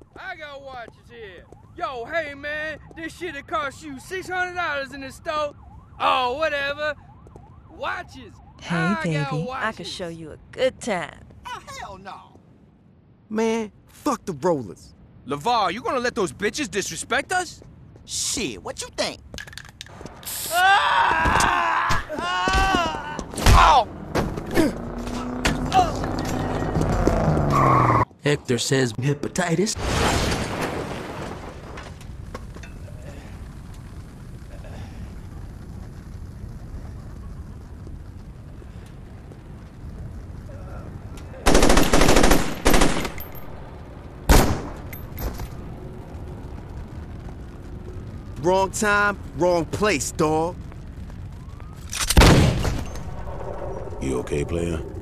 I got watches here. Yo, hey man, this shit'll cost you $600 in the store. Oh, whatever. Watches. Hey, baby, I could show you a good time. Oh, hell no. Man, fuck the rollers. LeVar, you gonna let those bitches disrespect us? Shit, what you think? Hector says hepatitis. Wrong time, wrong place, dawg. You okay, player?